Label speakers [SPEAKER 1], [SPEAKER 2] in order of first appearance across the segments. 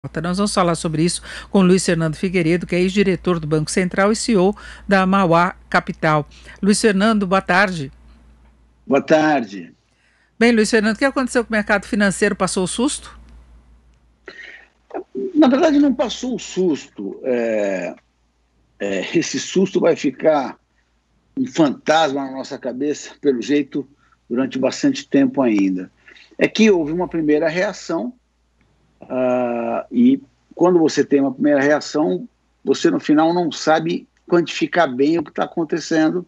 [SPEAKER 1] Nós vamos falar sobre isso com Luiz Fernando Figueiredo, que é ex-diretor do Banco Central e CEO da Mauá Capital. Luiz Fernando, boa tarde.
[SPEAKER 2] Boa tarde.
[SPEAKER 1] Bem, Luiz Fernando, o que aconteceu com o mercado financeiro? Passou o susto?
[SPEAKER 2] Na verdade, não passou o susto. Esse susto vai ficar um fantasma na nossa cabeça, pelo jeito, durante bastante tempo ainda. É que houve uma primeira reação, e quando você tem uma primeira reação, você no final não sabe quantificar bem o que está acontecendo.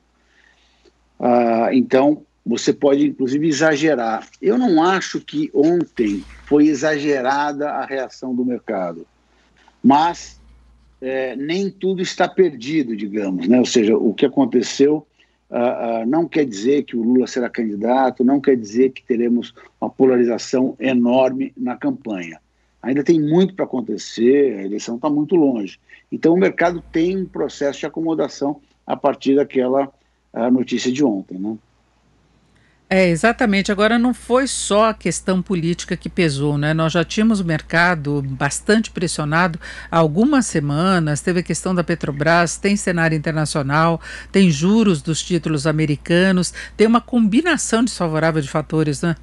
[SPEAKER 2] Então, você pode, inclusive, exagerar. Eu não acho que ontem foi exagerada a reação do mercado, mas nem tudo está perdido, digamos, né? Ou seja, o que aconteceu não quer dizer que o Lula será candidato, não quer dizer que teremos uma polarização enorme na campanha. Ainda tem muito para acontecer, a eleição está muito longe. Então, o mercado tem um processo de acomodação a partir daquela notícia de ontem, né?
[SPEAKER 1] Exatamente. Agora, não foi só a questão política que pesou, né? Nós já tínhamos o mercado bastante pressionado há algumas semanas, teve a questão da Petrobras, tem cenário internacional, tem juros dos títulos americanos, tem uma combinação desfavorável de fatores, né?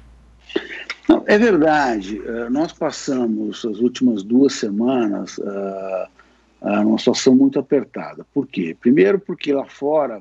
[SPEAKER 2] Não, é verdade. Nós passamos as últimas 2 semanas numa situação muito apertada. Por quê? Primeiro porque lá fora,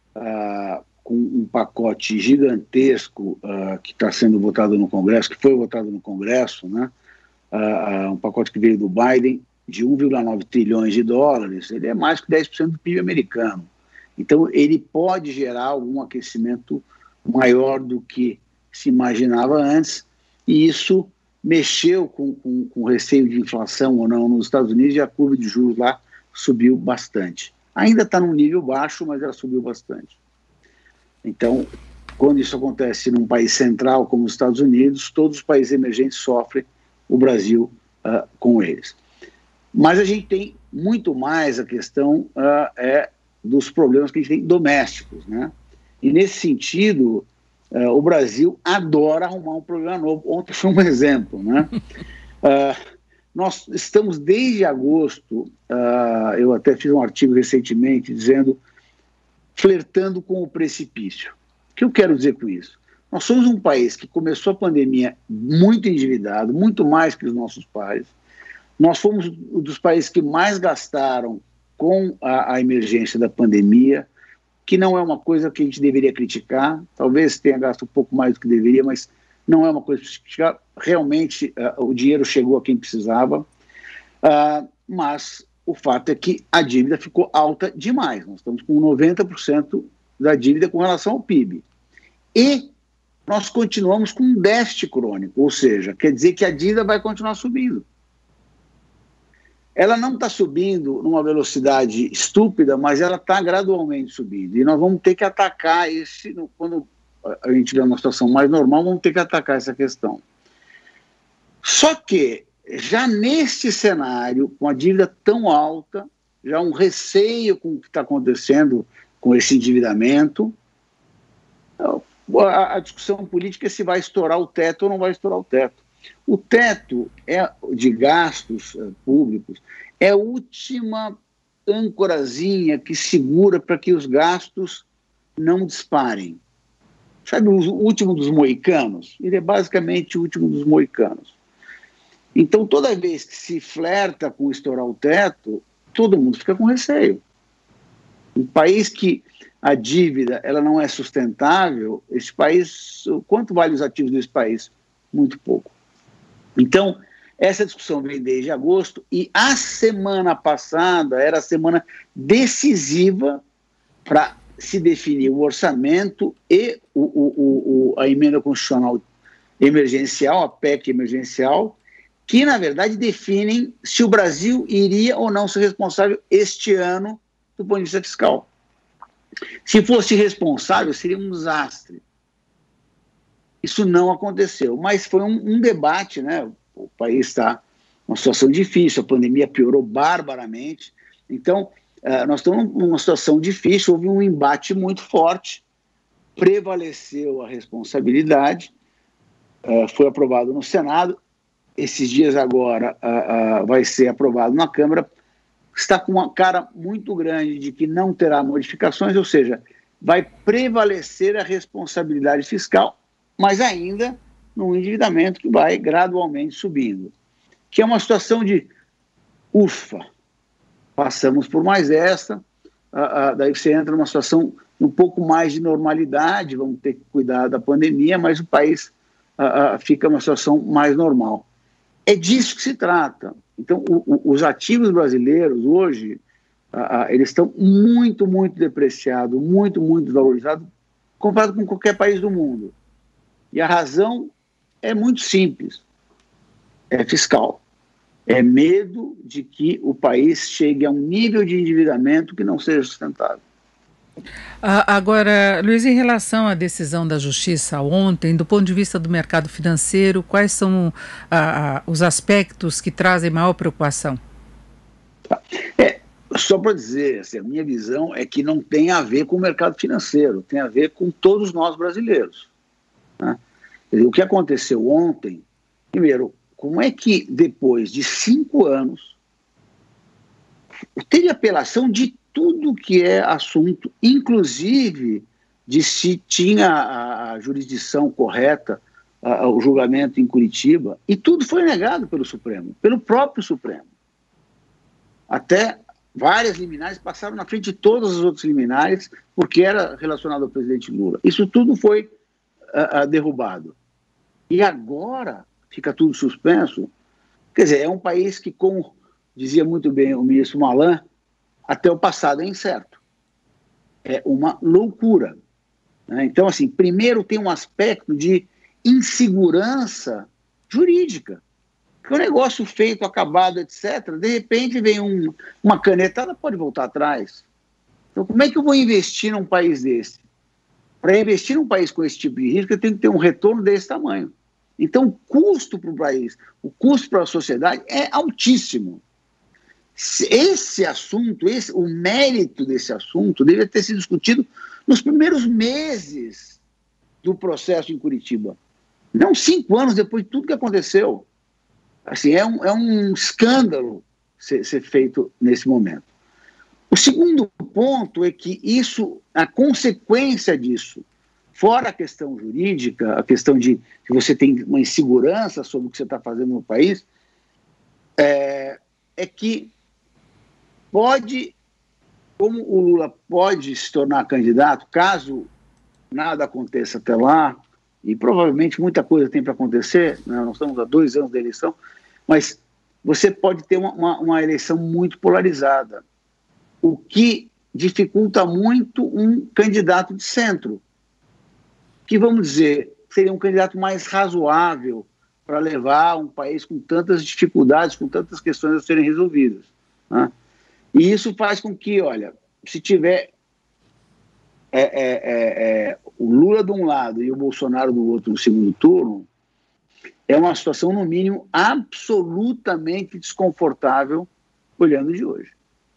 [SPEAKER 2] com um pacote gigantesco que está sendo votado no Congresso, que foi votado no Congresso, né? Um pacote que veio do Biden, de 1,9 trilhões de dólares, ele é mais que 10% do PIB americano. Então, ele pode gerar algum aquecimento maior do que se imaginava antes, e isso mexeu com receio de inflação ou não nos Estados Unidos, e a curva de juros lá subiu bastante. Ainda está num nível baixo, mas ela subiu bastante. Então, quando isso acontece num país central como os Estados Unidos, todos os países emergentes sofrem, o Brasil com eles. Mas a gente tem muito mais a questão dos problemas que a gente tem domésticos, né? E nesse sentido, o Brasil adora arrumar um problema novo. Ontem foi um exemplo, né? Nós estamos desde agosto, eu até fiz um artigo recentemente dizendo, flertando com o precipício. O que eu quero dizer com isso? Nós somos um país que começou a pandemia muito endividado, muito mais que os nossos pais. Nós fomos um dos países que mais gastaram com a emergência da pandemia, que não é uma coisa que a gente deveria criticar. Talvez tenha gasto um pouco mais do que deveria, mas não é uma coisa para criticar. Realmente, o dinheiro chegou a quem precisava. Mas o fato é que a dívida ficou alta demais. Nós estamos com 90% da dívida com relação ao PIB. E nós continuamos com um déficit crônico, ou seja, quer dizer que a dívida vai continuar subindo. Ela não está subindo numa velocidade estúpida, mas ela está gradualmente subindo. E nós vamos ter que atacar quando a gente tiver uma situação mais normal, vamos ter que atacar essa questão. Só que, já neste cenário, com a dívida tão alta, já um receio com o que está acontecendo com esse endividamento, a discussão política é se vai estourar o teto ou não vai estourar o teto. O teto de gastos públicos é a última âncorazinha que segura para que os gastos não disparem. Sabe o último dos moicanos? Ele é basicamente o último dos moicanos. Então, toda vez que se flerta com estourar o teto, todo mundo fica com receio. Um país que a dívida ela não é sustentável, esse país, quanto vale os ativos desse país? Muito pouco. Então, essa discussão vem desde agosto e a semana passada era a semana decisiva para se definir o orçamento e a emenda constitucional emergencial, a PEC emergencial, que, na verdade, definem se o Brasil iria ou não ser responsável este ano do ponto de vista fiscal. Se fosse responsável, seria um desastre. Isso não aconteceu, mas foi um debate, né? O país está numa situação difícil, a pandemia piorou barbaramente, então nós estamos numa situação difícil, houve um embate muito forte, prevaleceu a responsabilidade, foi aprovado no Senado, esses dias agora vai ser aprovado na Câmara, está com uma cara muito grande de que não terá modificações, ou seja, vai prevalecer a responsabilidade fiscal, mas ainda num endividamento que vai gradualmente subindo, que é uma situação de ufa, passamos por mais essa, daí você entra numa situação um pouco mais de normalidade, vamos ter que cuidar da pandemia, mas o país fica numa situação mais normal. É disso que se trata. Então, os ativos brasileiros hoje, eles estão muito, muito depreciados, muito, muito desvalorizados, comparado com qualquer país do mundo. E a razão é muito simples, é fiscal. É medo de que o país chegue a um nível de endividamento que não seja sustentável.
[SPEAKER 1] Agora, Luiz, em relação à decisão da Justiça ontem, do ponto de vista do mercado financeiro, quais são os aspectos que trazem maior preocupação?
[SPEAKER 2] Só para dizer, assim, a minha visão é que não tem a ver com o mercado financeiro, tem a ver com todos nós brasileiros, né? O que aconteceu ontem, primeiro, como é que depois de 5 anos teve apelação de tudo que é assunto, inclusive de se tinha a jurisdição correta, o julgamento em Curitiba, e tudo foi negado pelo Supremo, pelo próprio Supremo. Até várias liminares passaram na frente de todas as outras liminares, porque era relacionado ao presidente Lula. Isso tudo foi derrubado. E agora fica tudo suspenso. Quer dizer, é um país que, como dizia muito bem o ministro Malan, até o passado é incerto. É uma loucura, né? Então, assim, primeiro tem um aspecto de insegurança jurídica. Que um negócio feito, acabado, etc., de repente vem uma canetada, pode voltar atrás. Então, como é que eu vou investir num país desse? Para investir num país com esse tipo de risco, eu tenho que ter um retorno desse tamanho. Então, o custo para o país, o custo para a sociedade é altíssimo. Esse assunto, o mérito desse assunto, deveria ter sido discutido nos primeiros meses do processo em Curitiba. Não 5 anos depois de tudo que aconteceu. Assim, é um escândalo ser feito nesse momento. O segundo ponto é que a consequência disso, fora a questão jurídica, a questão de que você tem uma insegurança sobre o que você está fazendo no país, é que como o Lula pode se tornar candidato, caso nada aconteça até lá, e provavelmente muita coisa tem para acontecer, né? Nós estamos há 2 anos da eleição, mas você pode ter uma eleição muito polarizada, o que dificulta muito um candidato de centro, que, vamos dizer, seria um candidato mais razoável para levar um país com tantas dificuldades, com tantas questões a serem resolvidas, né? E isso faz com que, olha, se tiver o Lula de um lado e o Bolsonaro do outro no segundo turno, é uma situação, no mínimo, absolutamente desconfortável olhando de hoje.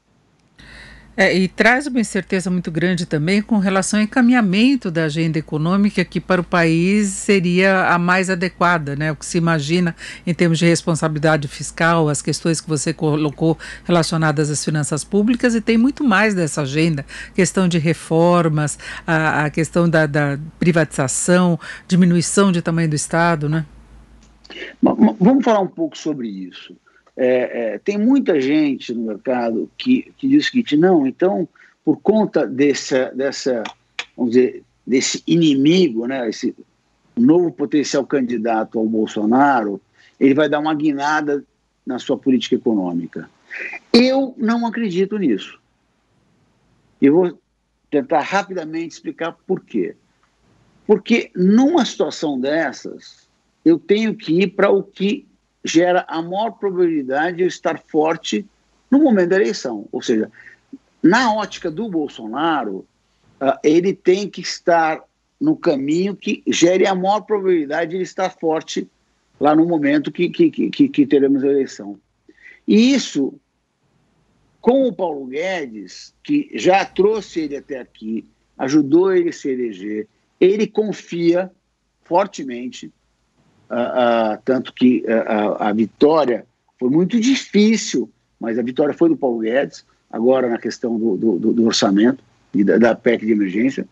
[SPEAKER 1] E traz uma incerteza muito grande também com relação ao encaminhamento da agenda econômica, que para o país seria a mais adequada, né? O que se imagina em termos de responsabilidade fiscal, as questões que você colocou relacionadas às finanças públicas, e tem muito mais dessa agenda, questão de reformas, a questão da privatização, diminuição de tamanho do Estado, né?
[SPEAKER 2] Vamos falar um pouco sobre isso. Tem muita gente no mercado que diz o seguinte: não, então, por conta vamos dizer, desse inimigo, né, esse novo potencial candidato ao Bolsonaro, ele vai dar uma guinada na sua política econômica. Eu não acredito nisso. Eu vou tentar rapidamente explicar por quê. Porque numa situação dessas, eu tenho que ir para o que gera a maior probabilidade de eu estar forte no momento da eleição. Ou seja, na ótica do Bolsonaro, ele tem que estar no caminho que gere a maior probabilidade de ele estar forte lá no momento que teremos a eleição. E isso, com o Paulo Guedes, que já trouxe ele até aqui, ajudou ele a se eleger, ele confia fortemente tanto que a vitória foi muito difícil, mas a vitória foi do Paulo Guedes, agora na questão do orçamento e da PEC de emergência.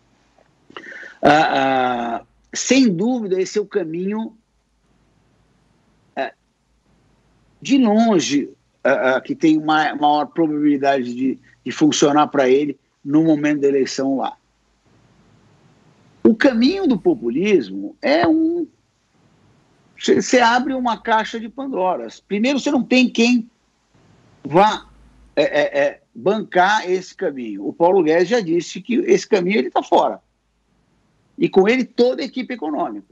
[SPEAKER 2] Sem dúvida, esse é o caminho de longe que tem maior probabilidade de funcionar para ele no momento da eleição lá. O caminho do populismo é você abre uma caixa de Pandoras. Primeiro, você não tem quem vá bancar esse caminho. O Paulo Guedes já disse que esse caminho ele está fora. E com ele toda a equipe econômica.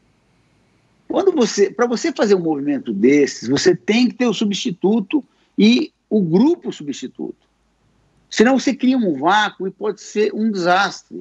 [SPEAKER 2] Para você fazer um movimento desses, você tem que ter o substituto e o grupo substituto. Senão você cria um vácuo e pode ser um desastre.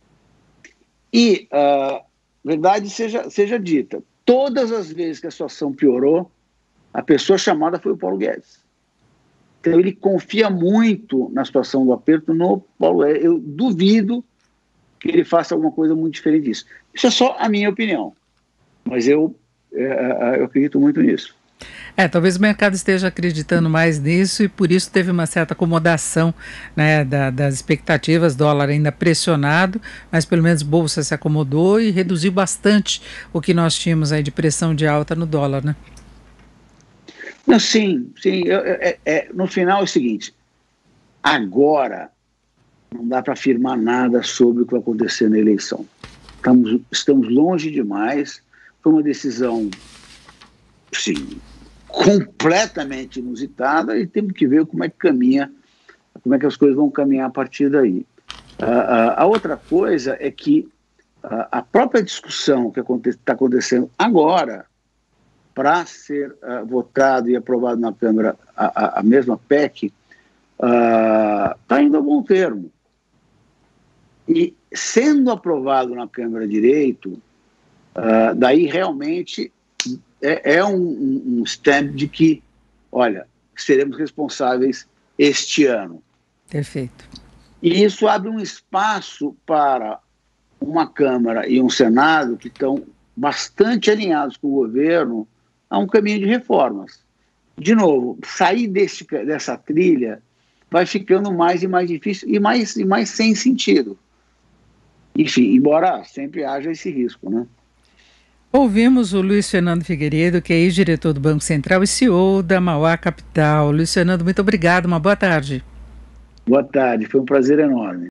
[SPEAKER 2] E, verdade seja dita, todas as vezes que a situação piorou, a pessoa chamada foi o Paulo Guedes. Então ele confia muito na situação do aperto no Paulo Guedes. Eu duvido que ele faça alguma coisa muito diferente disso. Isso é só a minha opinião. Mas eu acredito muito nisso.
[SPEAKER 1] Talvez o mercado esteja acreditando mais nisso e por isso teve uma certa acomodação, né, das expectativas, dólar ainda pressionado, mas pelo menos Bolsa se acomodou e reduziu bastante o que nós tínhamos aí de pressão de alta no dólar, né?
[SPEAKER 2] Não, sim. No final é o seguinte, agora não dá para afirmar nada sobre o que vai acontecer na eleição. Estamos longe demais, foi uma decisão, sim, completamente inusitada e temos que ver como é que as coisas vão caminhar a partir daí. A outra coisa é que a própria discussão que está acontecendo agora para ser votado e aprovado na Câmara a mesma PEC está indo a bom termo. E sendo aprovado na Câmara Direito, daí realmente é um stamp de que, olha, seremos responsáveis este ano.
[SPEAKER 1] Perfeito.
[SPEAKER 2] E isso abre um espaço para uma Câmara e um Senado que estão bastante alinhados com o governo a um caminho de reformas. De novo, sair dessa trilha vai ficando mais e mais difícil e mais sem sentido. Enfim, embora sempre haja esse risco, né?
[SPEAKER 1] Ouvimos o Luiz Fernando Figueiredo, que é ex-diretor do Banco Central e CEO da Mauá Capital. Luiz Fernando, muito obrigado, uma boa tarde.
[SPEAKER 2] Boa tarde, foi um prazer enorme.